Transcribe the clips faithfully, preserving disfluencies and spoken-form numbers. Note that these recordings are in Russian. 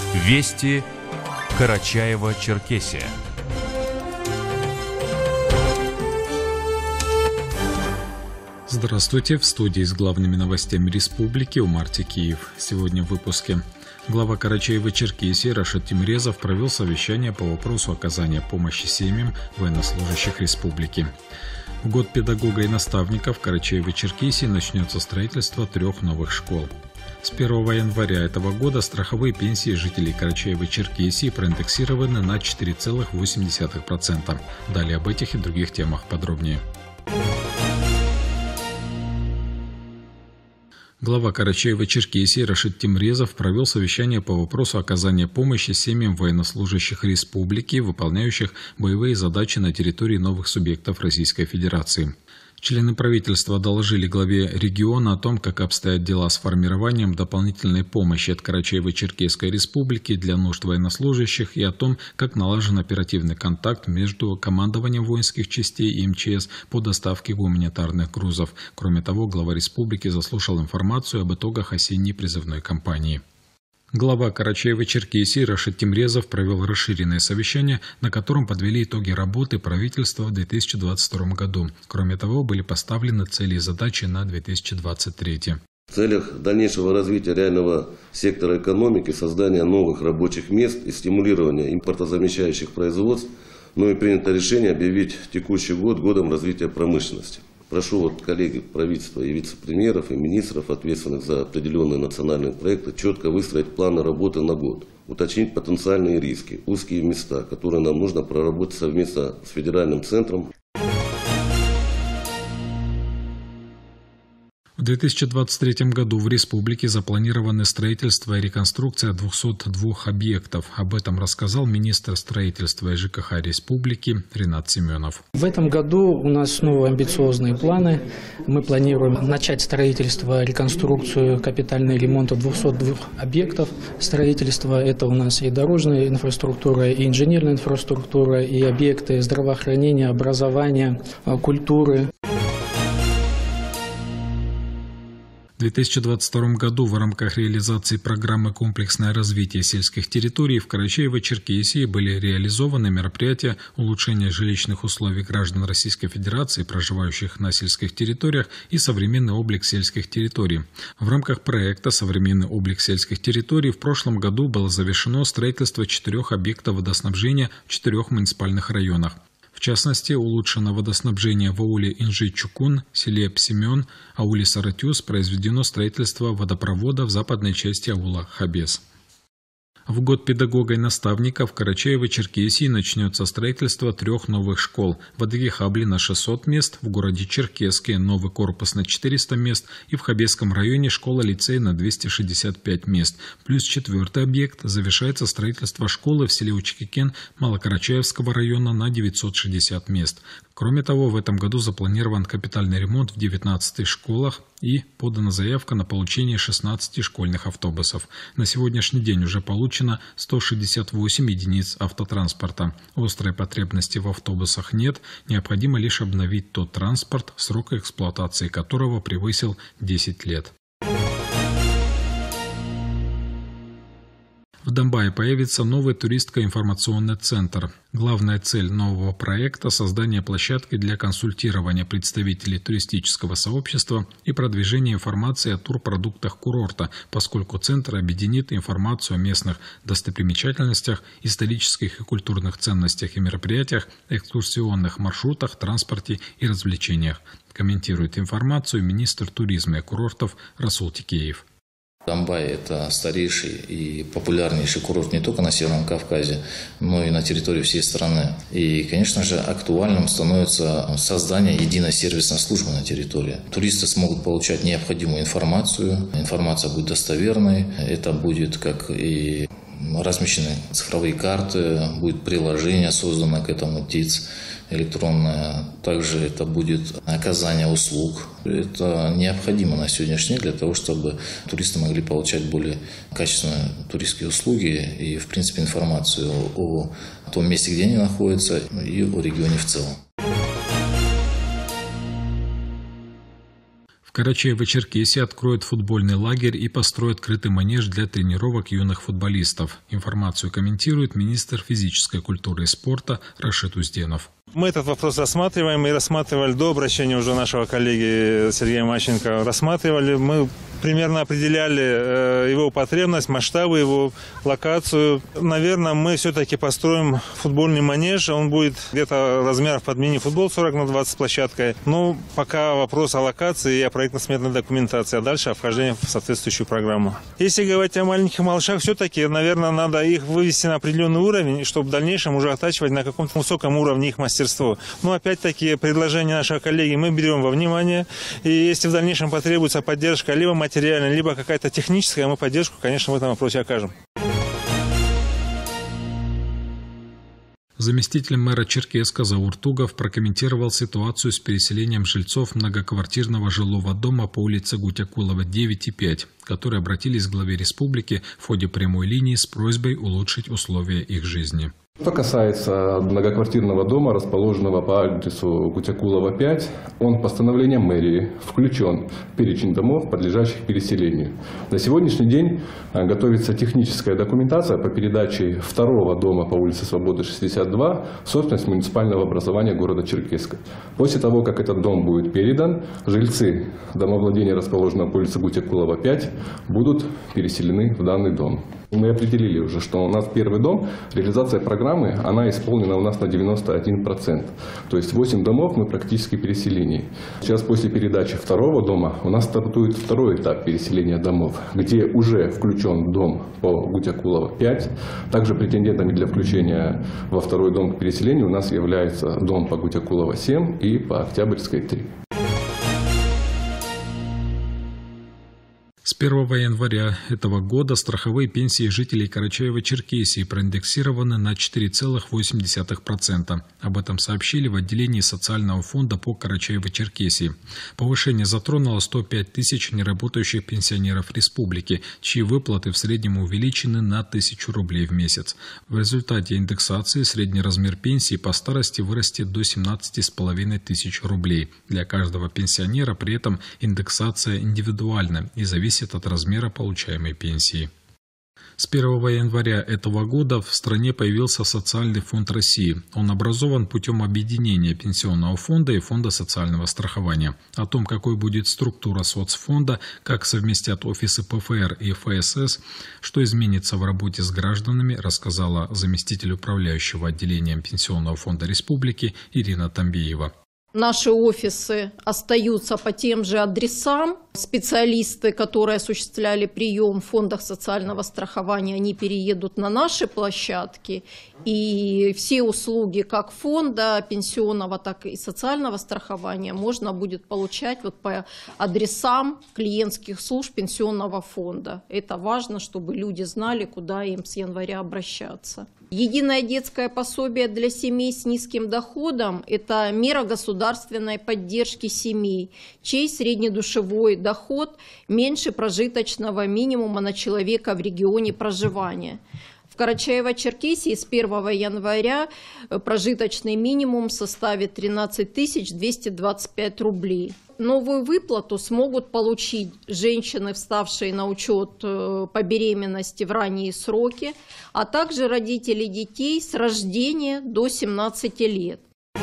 Вести Карачаево-Черкесия. Здравствуйте, в студии с главными новостями республики Умарти Киев. Сегодня в выпуске. Глава Карачаево-Черкесии Рашид Тимрезов провел совещание по вопросу оказания помощи семьям военнослужащих республики. В год педагога и наставника в Карачаево-Черкесии начнется строительство трех новых школ. С первого января этого года страховые пенсии жителей Карачаево-Черкесии проиндексированы на четыре целых восемь десятых процента. Далее об этих и других темах подробнее. Глава Карачаево-Черкесии Рашид Тимрезов провел совещание по вопросу оказания помощи семьям военнослужащих республики, выполняющих боевые задачи на территории новых субъектов Российской Федерации. Члены правительства доложили главе региона о том, как обстоят дела с формированием дополнительной помощи от Карачаево-Черкесской республики для нужд военнослужащих и о том, как налажен оперативный контакт между командованием воинских частей и эм че эс по доставке гуманитарных грузов. Кроме того, глава республики заслушал информацию об итогах осенней призывной кампании. Глава Карачаево-Черкесии Рашид Тимрезов провел расширенное совещание, на котором подвели итоги работы правительства в две тысячи двадцать втором году. Кроме того, были поставлены цели и задачи на две тысячи двадцать третий. В целях дальнейшего развития реального сектора экономики, создания новых рабочих мест и стимулирования импортозамещающих производств, но и принято решение объявить текущий год годом развития промышленности. Прошу вот коллеги правительства и вице-премьеров, и министров, ответственных за определенные национальные проекты, четко выстроить планы работы на год, уточнить потенциальные риски, узкие места, которые нам нужно проработать совместно с федеральным центром. В две тысячи двадцать третьем году в республике запланированы строительство и реконструкция двухсот двух объектов. Об этом рассказал министр строительства и жэ ка ха республики Ринат Семенов. В этом году у нас снова амбициозные планы. Мы планируем начать строительство, реконструкцию, капитальный ремонт двухсот двух объектов. Строительство – это у нас и дорожная инфраструктура, и инженерная инфраструктура, и объекты здравоохранения, образования, культуры. В две тысячи двадцать втором году в рамках реализации программы «Комплексное развитие сельских территорий» в Карачаево-Черкесии были реализованы мероприятия улучшения жилищных условий граждан Российской Федерации, проживающих на сельских территориях, и современный облик сельских территорий. В рамках проекта «Современный облик сельских территорий» в прошлом году было завершено строительство четырех объектов водоснабжения в четырех муниципальных районах. В частности, улучшено водоснабжение в ауле Инжи-Чукун, селе Псимен, ауле Саратюз, произведено строительство водопровода в западной части аула Хабес. В год педагога и наставника в Карачаево-Черкесии начнется строительство трех новых школ. В Адыгехабле на шестьсот мест, в городе Черкесске новый корпус на четыреста мест и в Хабесском районе школа-лицей на двести шестьдесят пять мест. Плюс четвертый объект — завершается строительство школы в селе Учкикен Малокарачаевского района на девятьсот шестьдесят мест. Кроме того, в этом году запланирован капитальный ремонт в девятнадцати школах и подана заявка на получение шестнадцати школьных автобусов. На сегодняшний день уже получено сто шестьдесят восемь единиц автотранспорта. Острой потребности в автобусах нет, необходимо лишь обновить тот транспорт, срок эксплуатации которого превысил десять лет. В Домбае появится новый туристско-информационный центр. Главная цель нового проекта – создание площадки для консультирования представителей туристического сообщества и продвижения информации о турпродуктах курорта, поскольку центр объединит информацию о местных достопримечательностях, исторических и культурных ценностях и мероприятиях, экскурсионных маршрутах, транспорте и развлечениях. Комментирует информацию министр туризма и курортов Расул Тикеев. Домбай – это старейший и популярнейший курорт не только на Северном Кавказе, но и на территории всей страны. И, конечно же, актуальным становится создание единой сервисной службы на территории. Туристы смогут получать необходимую информацию, информация будет достоверной, это будет как и размещены цифровые карты, будет приложение создано к этому ТИЦ электронное, также это будет оказание услуг. Это необходимо на сегодняшний день для того, чтобы туристы могли получать более качественные туристские услуги и, в принципе, информацию о том месте, где они находятся, и о регионе в целом. В В Карачаево-Черкесии откроют футбольный лагерь и построят крытый манеж для тренировок юных футболистов. Информацию комментирует министр физической культуры и спорта Рашид Узденов. Мы этот вопрос рассматриваем и рассматривали до обращения уже нашего коллеги Сергея Мащенко. Рассматривали, мы примерно определяли его потребность, масштабы его, локацию. Наверное, мы все-таки построим футбольный манеж. Он будет где-то размеров под мини-футбол сорок на двадцать с площадкой. Но пока вопрос о локации и о проектно-сметной документации, а дальше о вхождении в соответствующую программу. Если говорить о маленьких малышах, все-таки, наверное, надо их вывести на определенный уровень, чтобы в дальнейшем уже оттачивать на каком-то высоком уровне их мастерства. Но опять-таки предложения нашего коллеги мы берем во внимание. И если в дальнейшем потребуется поддержка либо материальная, либо какая-то техническая, мы поддержку, конечно, в этом вопросе окажем. Заместитель мэра Черкесска Заур Тугов прокомментировал ситуацию с переселением жильцов многоквартирного жилого дома по улице Гутякулова девять и пять, которые обратились к главе республики в ходе прямой линии с просьбой улучшить условия их жизни. Что касается многоквартирного дома, расположенного по адресу Гутякулова пять, он постановлением мэрии включен в перечень домов, подлежащих переселению. На сегодняшний день готовится техническая документация по передаче второго дома по улице Свободы шестьдесят два в собственность муниципального образования города Черкесска. После того, как этот дом будет передан, жильцы домовладения, расположенного по улице Гутякулова пять, будут переселены в данный дом. Мы определили уже, что у нас первый дом, реализация программы, она исполнена у нас на девяносто один процент. То есть восемь домов мы практически переселили. Сейчас после передачи второго дома у нас стартует второй этап переселения домов, где уже включен дом по Гутякулова пять. Также претендентами для включения во второй дом к переселению у нас является дом по Гутякулова семь и по Октябрьской три. С первого января этого года страховые пенсии жителей Карачаево-Черкесии проиндексированы на четыре целых восемь десятых процента. Об этом сообщили в отделении социального фонда по Карачаево-Черкесии. Повышение затронуло сто пять тысяч неработающих пенсионеров республики, чьи выплаты в среднем увеличены на тысячу рублей в месяц. В результате индексации средний размер пенсии по старости вырастет до семнадцати с половиной тысяч рублей. Для каждого пенсионера при этом индексация индивидуальна и зависит от размера получаемой пенсии. С первого января этого года в стране появился Социальный фонд России. Он образован путем объединения Пенсионного фонда и Фонда социального страхования. О том, какой будет структура соцфонда, как совместят офисы ПФР и ФСС, что изменится в работе с гражданами, рассказала заместитель управляющего отделением Пенсионного фонда Республики Ирина Тамбиева. Наши офисы остаются по тем же адресам. Специалисты, которые осуществляли прием в фондах социального страхования, они переедут на наши площадки. И все услуги как фонда пенсионного, так и социального страхования можно будет получать вот по адресам клиентских служб пенсионного фонда. Это важно, чтобы люди знали, куда им с января обращаться. Единое детское пособие для семей с низким доходом – это мера государственной поддержки семей, чей среднедушевой доход меньше прожиточного минимума на человека в регионе проживания. В Карачаево-Черкесии с первого января прожиточный минимум составит тринадцать тысяч двести двадцать пять рублей. Новую выплату смогут получить женщины, вставшие на учет по беременности в ранние сроки, а также родители детей с рождения до семнадцати лет.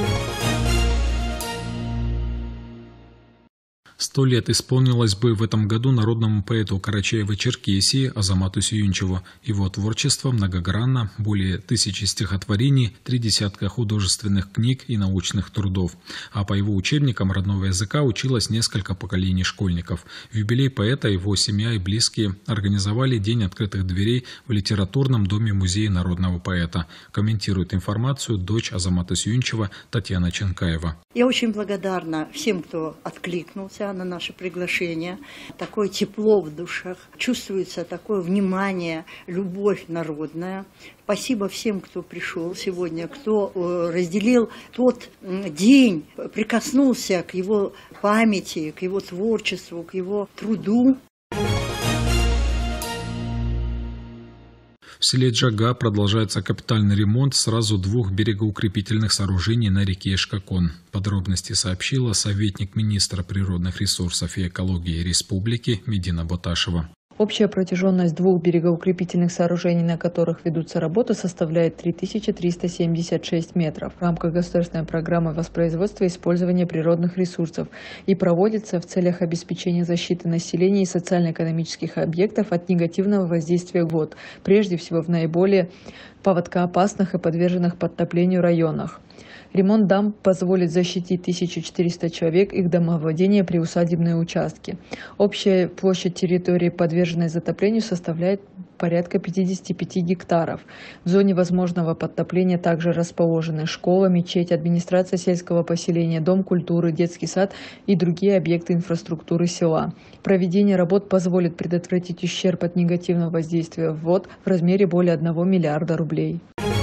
Сто лет исполнилось бы в этом году народному поэту Карачаево-Черкесии Азамату Сююнчеву. Его творчество многогранно, более тысячи стихотворений, три десятка художественных книг и научных трудов. А по его учебникам родного языка училось несколько поколений школьников. В юбилей поэта его семья и близкие организовали День открытых дверей в литературном доме музея народного поэта. Комментирует информацию дочь Азамата Сююнчева Татьяна Ченкаева. Я очень благодарна всем, кто откликнулся на наше приглашение. Такое тепло в душах, чувствуется такое внимание, любовь народная. Спасибо всем, кто пришел сегодня, кто разделил тот день, прикоснулся к его памяти, к его творчеству, к его труду. В селе Джага продолжается капитальный ремонт сразу двух берегоукрепительных сооружений на реке Шкакон. Подробности сообщила советник министра природных ресурсов и экологии Республики Медина Боташева. Общая протяженность двух берегоукрепительных сооружений, на которых ведутся работы, составляет три тысячи триста семьдесят шесть метров в рамках государственной программы воспроизводства и использования природных ресурсов и проводится в целях обеспечения защиты населения и социально-экономических объектов от негативного воздействия вод, прежде всего в наиболее паводкоопасных и подверженных подтоплению районах. Ремонт дамб позволит защитить тысячу четыреста человек, их домовладения, приусадебные участки. Общая площадь территории, подверженной затоплению, составляет порядка пятидесяти пяти гектаров. В зоне возможного подтопления также расположены школа, мечеть, администрация сельского поселения, дом культуры, детский сад и другие объекты инфраструктуры села. Проведение работ позволит предотвратить ущерб от негативного воздействия вод в размере более одного миллиарда рублей.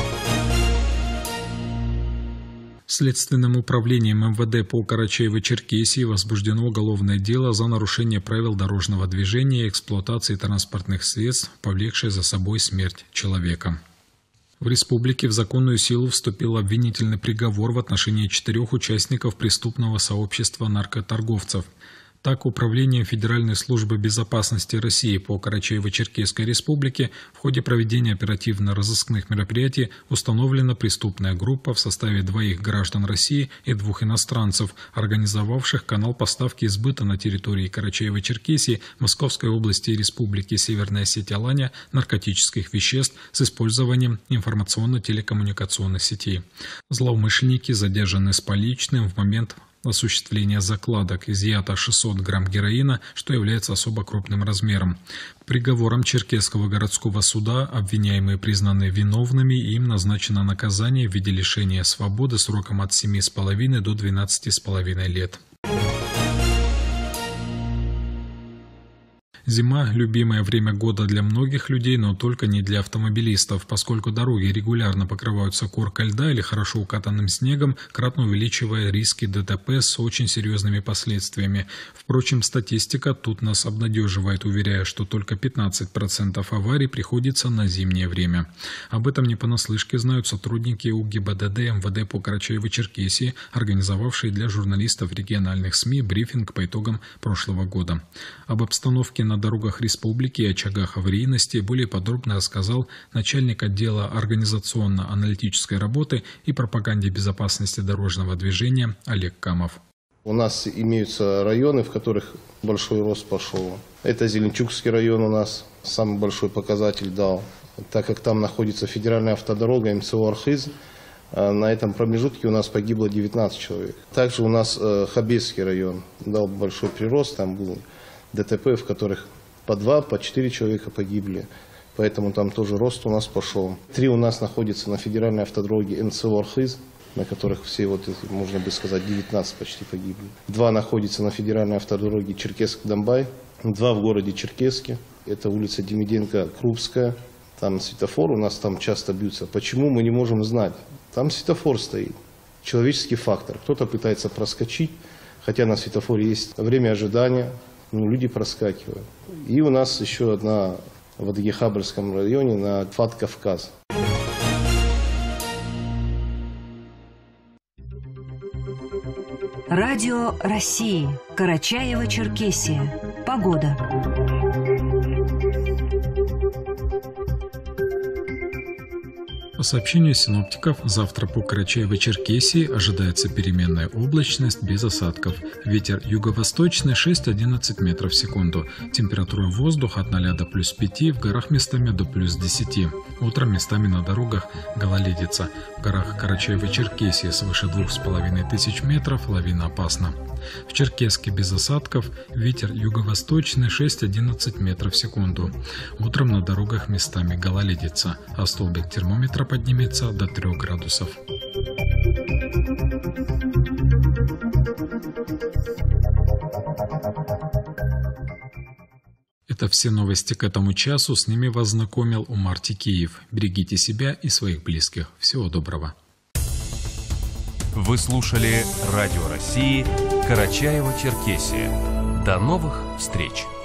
Следственным управлением эм вэ дэ по Карачаево-Черкесии возбуждено уголовное дело за нарушение правил дорожного движения и эксплуатации транспортных средств, повлекшее за собой смерть человека. В республике в законную силу вступил обвинительный приговор в отношении четырех участников преступного сообщества наркоторговцев. Так, Управлением Федеральной службы безопасности России по Карачаево-Черкесской республике в ходе проведения оперативно-розыскных мероприятий установлена преступная группа в составе двоих граждан России и двух иностранцев, организовавших канал поставки и сбыта на территории Карачаево-Черкесии, Московской области и Республики Северная Осетия-Алания наркотических веществ с использованием информационно-телекоммуникационных сетей. Злоумышленники задержаны с поличным в момент осуществления закладок, изъято шестьсот грамм героина, что является особо крупным размером. Приговором Черкесского городского суда обвиняемые признаны виновными и им назначено наказание в виде лишения свободы сроком от семи с половиной до двенадцати с половиной лет. Зима – любимое время года для многих людей, но только не для автомобилистов, поскольку дороги регулярно покрываются коркой льда или хорошо укатанным снегом, кратно увеличивая риски дэ тэ пэ с очень серьезными последствиями. Впрочем, статистика тут нас обнадеживает, уверяя, что только пятнадцать процентов аварий приходится на зимнее время. Об этом не понаслышке знают сотрудники у гэ и бэ дэ дэ эм вэ дэ по Карачаево-Черкесии, организовавшие для журналистов региональных СМИ брифинг по итогам прошлого года. Об обстановке на дорогах республики и очагах аварийности более подробно рассказал начальник отдела организационно-аналитической работы и пропаганде безопасности дорожного движения Олег Камов. У нас имеются районы, в которых большой рост пошел. Это Зеленчукский район у нас самый большой показатель дал. Так как там находится федеральная автодорога эм цэ о Архыз, на этом промежутке у нас погибло девятнадцать человек. Также у нас Хабельский район дал большой прирост, там был дэ тэ пэ, в которых по два, по четыре человека погибли, поэтому там тоже рост у нас пошел. Три у нас находятся на федеральной автодороге эм цэ о Архыз, на которых все, вот, можно бы сказать, девятнадцать почти погибли. Два находятся на федеральной автодороге Черкесск-Домбай, два в городе Черкесске, это улица Демиденко-Крупская, там светофор у нас там часто бьются. Почему, мы не можем знать. Там светофор стоит, человеческий фактор, кто-то пытается проскочить, хотя на светофоре есть время ожидания. Ну, люди проскакивают. И у нас еще одна в Адыгейхабрском районе на Фат-Кавказ. Радио России. Карачаево-Черкесия. Погода. По сообщению синоптиков, завтра по Карачаево-Черкесии ожидается переменная облачность без осадков. Ветер юго-восточный шесть-одиннадцать метров в секунду. Температура воздуха от ноля до плюс пяти, в горах местами до плюс десяти. Утром местами на дорогах гололедица. В горах Карачаево-Черкесии свыше двух с половиной тысяч метров лавина опасна. В Черкесске без осадков, ветер юго-восточный шесть-одиннадцать метров в секунду. Утром на дорогах местами гололедица, а столбик термометра поднимется до трёх градусов. Это все новости к этому часу. С ними вас знакомил Умар Тикиев. Берегите себя и своих близких. Всего доброго. Вы слушали Радио России Карачаево-Черкесия. До новых встреч!